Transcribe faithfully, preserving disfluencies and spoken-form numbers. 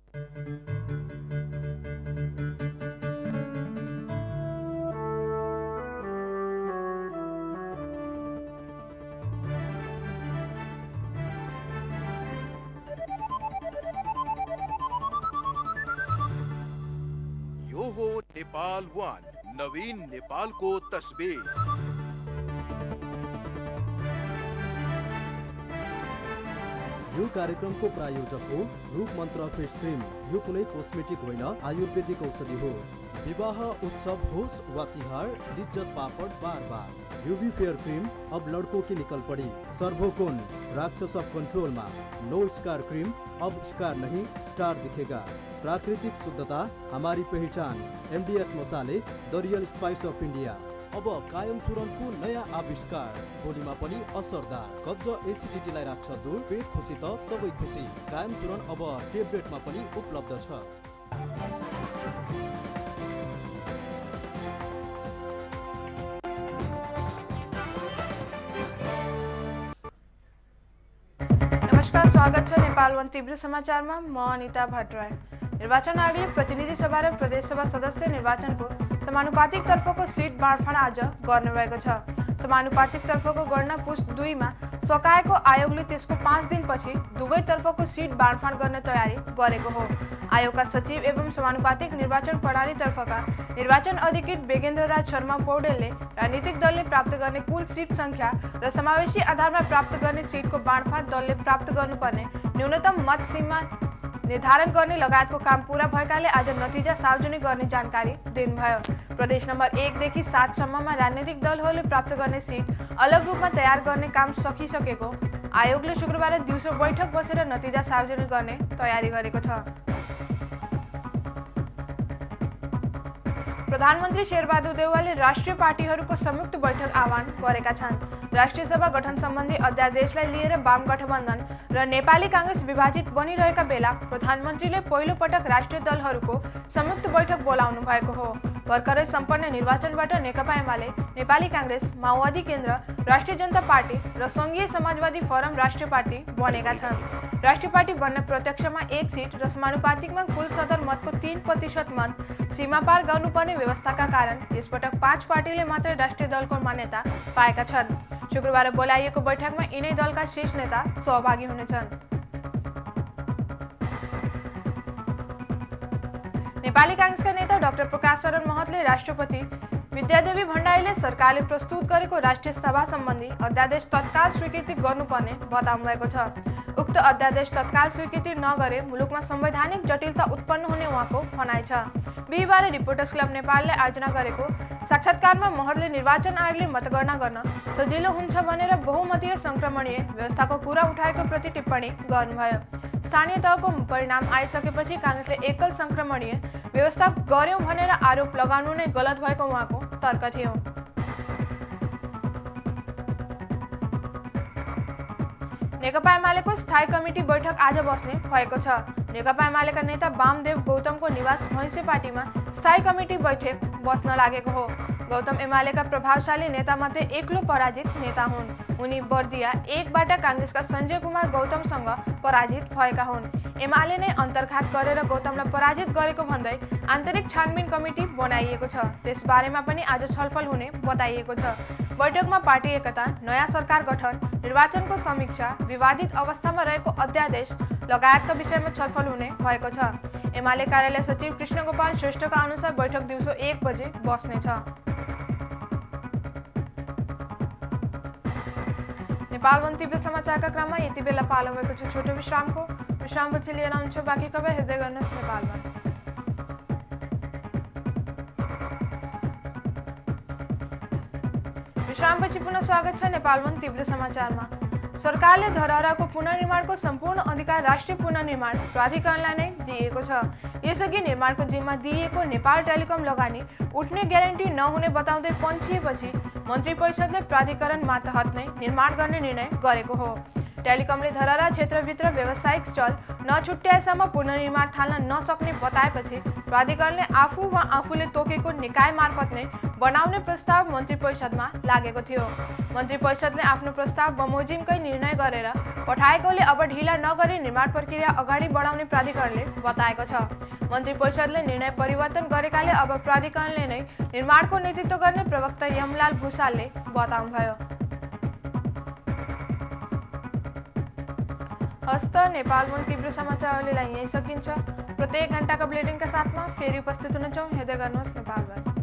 यो हो नेपाल वन, नवीन नेपाल को तस्वीर। यो कार्यक्रमको प्रायोजक हो रूप मन्त्र फेस क्रिम। यो कुनै कोस्मेटिक होइन, आयुर्वेदिक औषधि हो। विवाह उत्सव होस् वा तिहार, लिज्जत पापड़ बार बार। यूवी फेयर क्रीम अब लड़कों की निकल पड़ी। सर्वोकोन राक्षस ऑफ कंट्रोल में नो स्कार क्रीम, अब स्कार नहीं स्टार दिखेगा। प्राकृतिक शुद्धता हमारी पहचान। एमडीएच मसाले the real spice of India. अब कायम चूर्ण को नया आविष्कार, बोलीमा पनि असरदार। कब्ज एसिडिटीलाई राख्छ दूर, पेट खुसी त सबै खुसी। कायम चूर्ण अब टेब्लेटमा पनि उपलब्ध छ। नमस्कार, स्वागत छ नेपाल वन तीव्र समाचार में। म अनिता भट्टराई। निर्वाचन आयोगले प्रतिनिधि सभा र प्रदेश सभा सदस्य निर्वाचनको समानुपातिक तर्फको सिट बाँडफाँड आज गर्ने भएको छ। समानुपातिक तर्फको गणना पुस दुईमा सकाएको आयोगले त्यसको पाँच दिनपछि दुवै तर्फको सिट बाँडफाँड गर्ने तयारी गरेको हो। आयोगका सचिव एवं समानुपातिक निर्वाचन प्रणाली तर्फका निर्वाचन अधिकृत बेगेन्द्र राज शर्मा पौडेलले राजनीतिक दलले प्राप्त गर्ने कुल सिट संख्या र समावेशी आधारमा प्राप्त गर्ने सिटको बाँडफाँड दलले प्राप्त गर्नुपर्ने न्यूनतम मत सीमा निर्धारण गर्ने लगायतको काम पूरा भएकाले आज नतिजा सार्वजनिक गर्ने जानकारी दिनुभयो। प्रदेश नम्बर एक देखि सात सम्ममा राजनीतिक दलहरूले प्राप्त गर्ने सिट अलग रूपमा तयार गर्ने काम सकिसकेको आयोगले शुक्रबार दिउँसो बैठक बसेर नतिजा सार्वजनिक गर्ने तयारी गरेको छ। प्रधानमन्त्री शेरबहादुर देउवाले राष्ट्रिय पार्टीहरूको संयुक्त बैठक आह्वान गरेका छन्। राष्ट्रिय सभा गठन सम्बन्धी अध्यादेशलाई लिएर वाम गठबन्धन र नेपाली कांग्रेस विभाजित बनिरहेका बेला प्रधानमन्त्रीले पहिलो पटक राष्ट्रिय दलहरूको संयुक्त बैठक बोलाउनु भएको हो। भर्खरै सम्पन्न निर्वाचनबाट नेकपा एमाले, नेपाली कांग्रेस, माओवादी केन्द्र, राष्ट्रिय जनता पार्टी र संघीय समाजवादी फोरम राष्ट्रिय पार्टी बनेका छन्। राष्ट्रिय पार्टी बन्न प्रत्यक्षमा एक सीट र समानुपातिकमा कुल सदर मतको तीन प्रतिशत मत सीमा पार गर्नुपर्ने व्यवस्थाका कारण यसपटक पाँच पार्टीले मात्र राष्ट्रिय दलको मान्यता पाएका छन्। शुक्रबार बोलाइएको बैठकमा यिनै दलका शीर्ष नेता सहभागी हुनेछन्। नेपाली कांग्रेसका नेता डाक्टर प्रकाश शरण महतले राष्ट्रपति विद्यादेवी भण्डारीले सरकारले प्रस्तुत गरेको राष्ट्रिय सभा सम्बन्धी अध्यादेश तत्काल स्वीकृति गर्नुपर्ने बताउनु भएको छ। उक्त अध्यादेश तत्काल स्वीकृति नगरे मुलुकमा संवैधानिक जटिलता उत्पन्न हुने उहाँको भनाइ छ। बिहिबार रिपोर्टर्स क्लब नेपालले आयोजना गरेको साक्षात्कारमा महतले निर्वाचन आयोगले मतगणना गर्न सजिलो हुन्छ भनेर बहुमतीय संक्रमणीय व्यवस्थाको कुरा उठाएको प्रति टिप्पणी गर्नुभयो। स्थानीय तहको परिणाम आइसकेपछि कांग्रेसले एकल संक्रमणीय व्यवस्था गर्यौं भनेर आरोप लगाउनु नै गलत भएको उहाँको तर्क थियो। नेकपा एमालेको स्थायी कमिटी बैठक आज बस्ने भएको छ। नेकपा एमालेका नेता वामदेव गौतमको निवास भैँसेपाटीमा स्थायी कमिटी बैठक बस्न लागेको हो। गौतम एमालेका प्रभावशाली नेतामध्ये एक्लो पराजित नेता हुन्। उनी बर्दिया एकबाट कांग्रेसका संजय कुमार गौतमसँग पराजित भएका हुन्। एमाले नै अन्तर्घात गरेर गौतमलाई पराजित गरेको भन्दै आन्तरिक छानबिन कमिटी बनाइएको छ। त्यसबारेमा पनि आज छलफल हुने बताइएको छ। बैठकमा पार्टी एकता, नयाँ सरकार गठन, निर्वाचनको समीक्षा, विवादित अवस्थामा रहेको अध्यादेश लगायतका विषयमा छलफल हुने भएको छ। एमाले कार्यालय सचिव कृष्ण गोपाल श्रेष्ठका अनुसार बैठक दिउँसो एक बजे बस्नेछ। नेपाल वन तीव्र समाचारका क्रममा यति बेला पालो भएको छ छोटो विश्रामको। विश्रामपछि लिएर आउँछ बाँकी खबर। हेर्दै गर्नुहोस् नेपाल वन। विश्रामपछि पुनः स्वागत छ नेपाल वन तीव्र समाचारमा। सरकारले धरहराको पुनर्निर्माणको सम्पूर्ण अधिकार राष्ट्रिय पुनर्निर्माण प्राधिकरणलाई नै दिएको छ। यसअघि निर्माणको जिम्मा दिइएको नेपाल टेलिकम लगानी उठ्ने ग्यारेन्टी नहुने बताउँदै पन्छिएपछि मन्त्री परिषदले प्राधिकरण मातहत नै निर्माण गर्ने निर्णय गरेको हो। टेलिकमले धरहरा क्षेत्रभित्र व्यावसायिक स्थल नछुट्याएसम्म पुनर्निर्माण थाल्न नसक्ने बताएपछि प्राधिकरणले आफू वा आफूले तोकेको निकाय मार्फत नै बनाउने प्रस्ताव मन्त्री परिषदमा लागेको थियो। मन्त्री परिषदले आफ्नो प्रस्ताव बमोजिमकै निर्णय गरेर पठाएकोले अब ढिला नगरी निर्माण प्रक्रिया अगाडि बढाउने प्राधिकरणले बताएको छ। मन्त्री परिषदले निर्णय परिवर्तन गरेकाले अब प्राधिकरणले नै निर्माणको नेतृत्व गर्ने प्रवक्ता यमलाल भुसालले बताउनुभयो। हस्त नेपाल वन तीव्र समाचार अहिलेलाई यही सकिन्छ। प्रत्येक घण्टाको बुलेटिनका साथमा फेरि उपस्थित हुनेछौँ। हेर्दै गर्नुहोस् नेपाल वन।